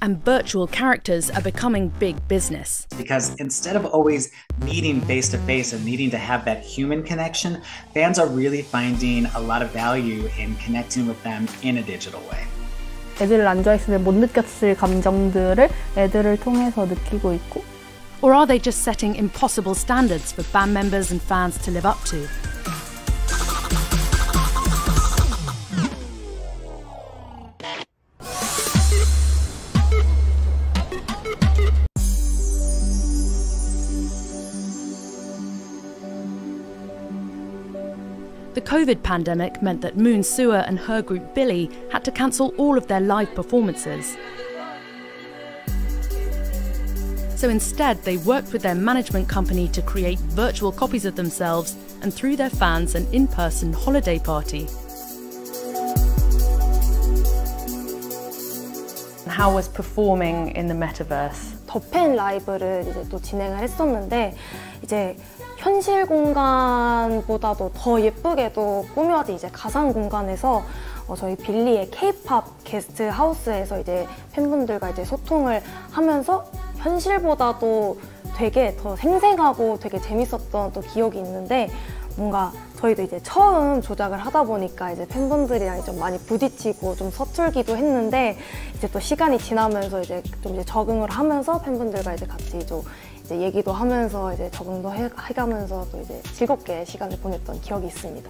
and virtual characters are becoming big business. Because instead of always meeting face-to-face and needing to have that human connection, fans are really finding a lot of value in connecting with them in a digital way. 애들을 안 좋아했을 때 못 느꼈을 감정들을 애들을 통해서 느끼고 있고. Or are they just setting impossible standards for band members and fans to live up to? The COVID pandemic meant that Moon Sua and her group Billy had to cancel all of their live performances. So instead, they worked with their management company to create virtual copies of themselves and threw their fans an in-person holiday party. How was performing in the metaverse? 더 팬 라이브를 이제 또 진행을 했었는데 이제 현실 공간보다도 더 예쁘게도 꾸며진 이제 가상 공간에서 저희 빌리의 K-팝 게스트 하우스에서 이제 팬분들과 이제 소통을 하면서 현실보다도 되게 더 생생하고 되게 재밌었던 또 기억이 있는데 뭔가 저희도 이제 처음 조작을 하다 보니까 이제 팬분들이랑 좀 많이 부딪히고 좀 서툴기도 했는데 이제 또 시간이 지나면서 이제 좀 이제 적응을 하면서 팬분들과 이제 같이 좀 이제 얘기도 하면서 이제 적응도 해가면서 또 이제 즐겁게 시간을 보냈던 기억이 있습니다.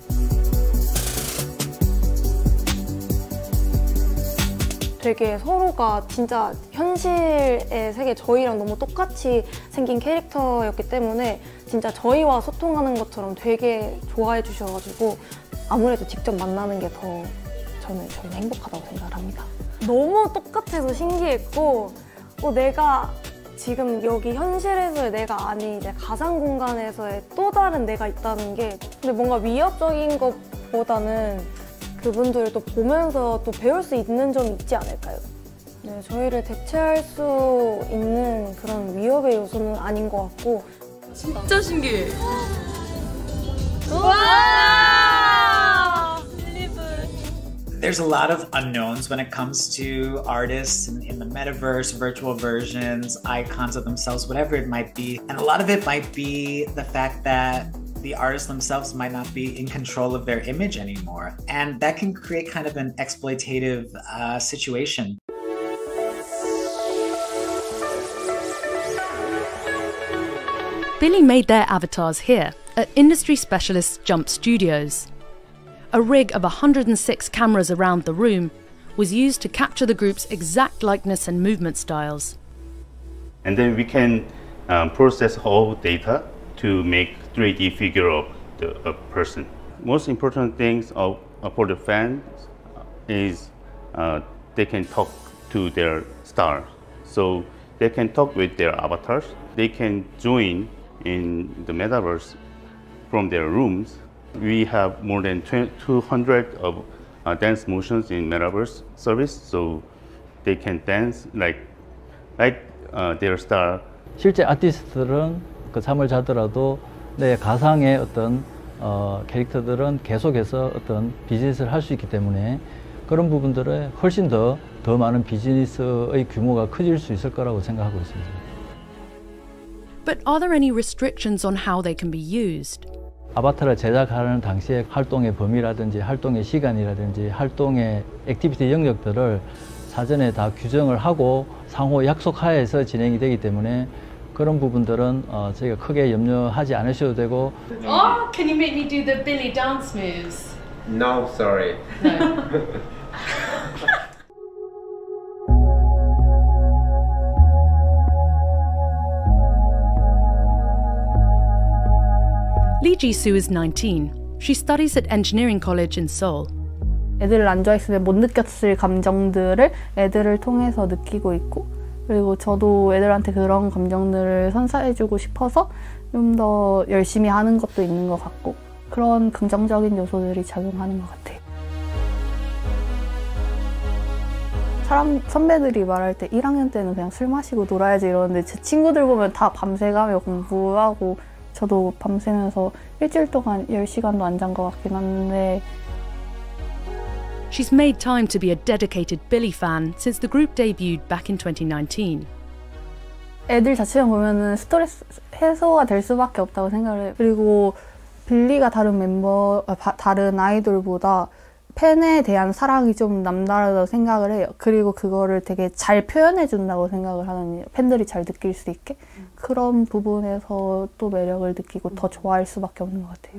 되게 서로가 진짜 현실의 세계 저희랑 너무 똑같이 생긴 캐릭터였기 때문에 진짜 저희와 소통하는 것처럼 되게 좋아해 주셔가지고 아무래도 직접 만나는 게 더 저는 행복하다고 생각을 합니다. 너무 똑같아서 신기했고 내가 지금 여기 현실에서의 내가 아닌 이제 가상 공간에서의 또 다른 내가 있다는 게 근데 뭔가 위협적인 것보다는 그분들을 또 보면서 또 배울 수 있는 점이 있지 않을까요? 네, 저희를 대체할 수 있는 그런 위협의 요소는 아닌 것 같고 진짜 신기해. There's a lot of unknowns when it comes to artists in the metaverse, virtual versions, icons of themselves, whatever it might be. And a lot of it might be the fact that the artists themselves might not be in control of their image anymore. And that can create kind of an exploitative situation. Billy made their avatars here at industry specialist Jump Studios. A rig of 106 cameras around the room was used to capture the group's exact likeness and movement styles. And then we can process whole data to make 3D figure of a person. Most important things for the fans is they can talk to their star. So they can talk with their avatars. They can join in the metaverse from their rooms. We have more than 200 of dance motions in metaverse service, so they can dance like their star. 실제 아티스트들은 그 잠을 자더라도 내 가상의 어떤 캐릭터들은 계속해서 어떤 비즈니스를 할 수 있기 때문에 그런 부분들에 훨씬 더 많은 비즈니스의 규모가 커질 수 있을 거라고 생각하고 있습니다. But are there any restrictions on how they can be used? 아바타를 제작하는 당시에 활동의 범위라든지 활동의 시간이라든지 활동의 액티비티 영역들을 사전에 다 규정을 하고 상호 약속하에서 진행이 되기 때문에 그런 부분들은 저희가 크게 염려하지 않으셔도 되고. Oh, can you make me do the Billy dance moves? No, sorry. No. Lee Ji-soo is 19. She studies at Engineering College in Seoul. 애들을 안 좋아했을 때 못 느꼈을 감정들을 애들을 통해서 느끼고 있고 그리고 저도 애들한테 그런 감정들을 선사해주고 싶어서 좀 더 열심히 하는 것도 있는 것 같고 그런 긍정적인 요소들이 작용하는 것 같아요. 선배들이 말할 때 1학년 때는 그냥 술 마시고 놀아야지 이러는데 제 친구들 보면 다 밤새 가며 공부하고 저도 밤새면서 일주일 동안 10시간도 안 잔 것 같긴 한데 She's made time to be a dedicated Billie fan since the group debuted back in 2019. 애들 자체만 보면은 스트레스 해소가 될 수밖에 없다고 생각을 해요. 그리고 빌리가 다른 아이돌보다 팬에 대한 사랑이 좀 남다르다고 생각을 해요. 그리고 그거를 되게 잘 표현해 준다고 생각을 하는, 팬들이 잘 느낄 수 있게. 그런 부분에서 또 매력을 느끼고 더 좋아할 수밖에 없는 것 같아요.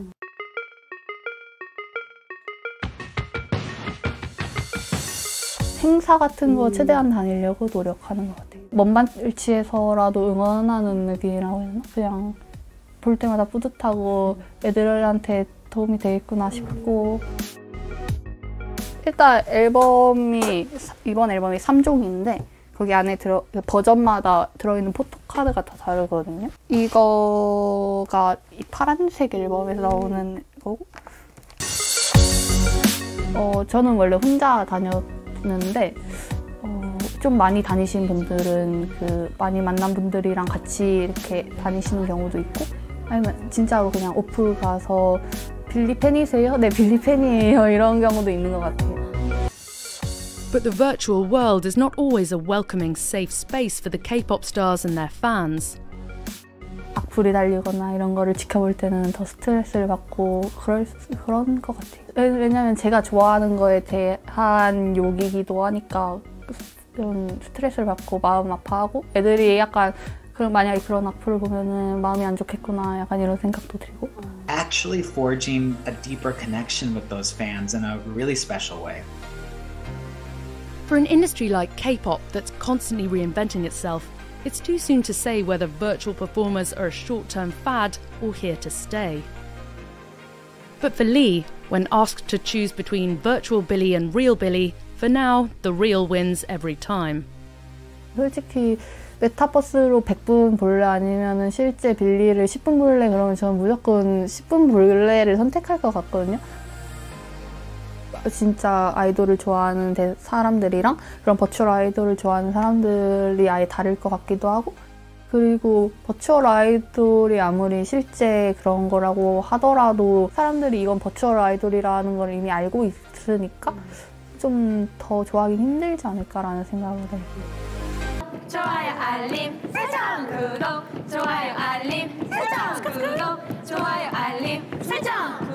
행사 같은 거 최대한 다니려고 노력하는 것 같아요. 먼 발치에서라도 응원하는 느낌이라고 해야 되나? 그냥 볼 때마다 뿌듯하고 애들한테 도움이 되겠구나 싶고. 일단 이번 앨범이 3종인데 거기 안에 버전마다 들어있는 포토카드가 다 다르거든요. 이거가 이 파란색 앨범에서 나오는 거고, 저는 원래 혼자 다녔는데 좀 많이 다니신 분들은 많이 만난 분들이랑 같이 이렇게 다니시는 경우도 있고, 아니면 진짜로 그냥 오프 가서 빌리 팬이세요? 네, 빌리 팬이에요. 이런 경우도 있는 것 같아요. But the virtual world is not always a welcoming, safe space for the K-pop stars and their fans. 악플이 달리거나 이런 거를 지켜볼 때는 더 스트레스를 받고 그런 것 같아요. 왜냐면 제가 좋아하는 거에 대한 욕이기도 하니까 좀 스트레스를 받고 마음 아파하고, 애들이 약간 만약에 그런 악플을 보면은 마음이 안 좋겠구나, 약간 이런 생각도 들고. Actually forging a deeper connection with those fans in a really special way. For an industry like K-pop that's constantly reinventing itself, it's too soon to say whether virtual performers are a short-term fad or here to stay. But for Lee, when asked to choose between virtual Billie and real Billie, for now, the real wins every time. 솔직히 메타버스로 100분 볼래 아니면은 실제 빌리를 10분 볼래, 그러면 저는 무조건 10분 볼래를 선택할 것 같거든요. 진짜 아이돌을 좋아하는 사람들이랑 그런 버추얼 아이돌을 좋아하는 사람들이 아예 다를 것 같기도 하고, 그리고 버추얼 아이돌이 아무리 실제 그런 거라고 하더라도 사람들이 이건 버추얼 아이돌이라는 걸 이미 알고 있으니까 좀 더 좋아하긴 힘들지 않을까라는 생각을 해요. 좋아요 알림 설정 구독 좋아요 알림 설정 구독 좋아요 알림 설정